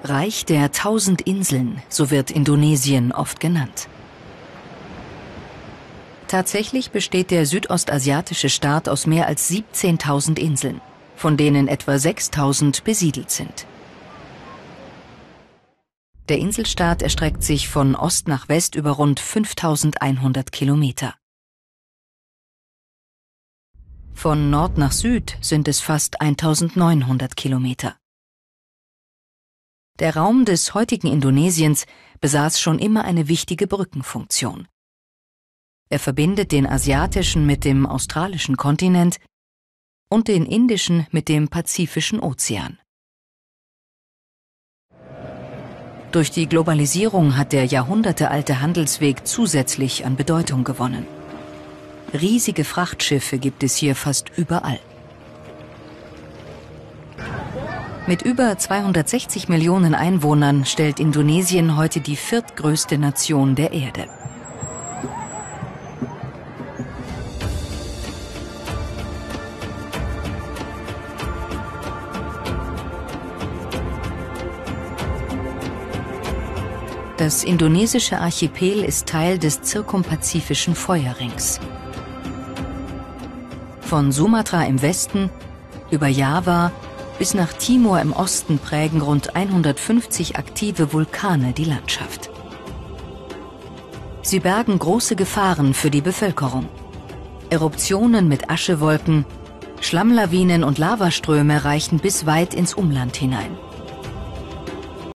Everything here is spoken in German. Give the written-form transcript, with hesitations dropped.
Reich der 1000 Inseln, so wird Indonesien oft genannt. Tatsächlich besteht der südostasiatische Staat aus mehr als 17.000 Inseln, von denen etwa 6.000 besiedelt sind. Der Inselstaat erstreckt sich von Ost nach West über rund 5.100 Kilometer. Von Nord nach Süd sind es fast 1.900 Kilometer. Der Raum des heutigen Indonesiens besaß schon immer eine wichtige Brückenfunktion. Er verbindet den asiatischen mit dem australischen Kontinent und den indischen mit dem Pazifischen Ozean. Durch die Globalisierung hat der jahrhundertealte Handelsweg zusätzlich an Bedeutung gewonnen. Riesige Frachtschiffe gibt es hier fast überall. Mit über 260 Millionen Einwohnern stellt Indonesien heute die viertgrößte Nation der Erde. Das indonesische Archipel ist Teil des zirkumpazifischen Feuerrings. Von Sumatra im Westen über Java bis nach Timor im Osten prägen rund 150 aktive Vulkane die Landschaft. Sie bergen große Gefahren für die Bevölkerung. Eruptionen mit Aschewolken, Schlammlawinen und Lavaströme reichen bis weit ins Umland hinein.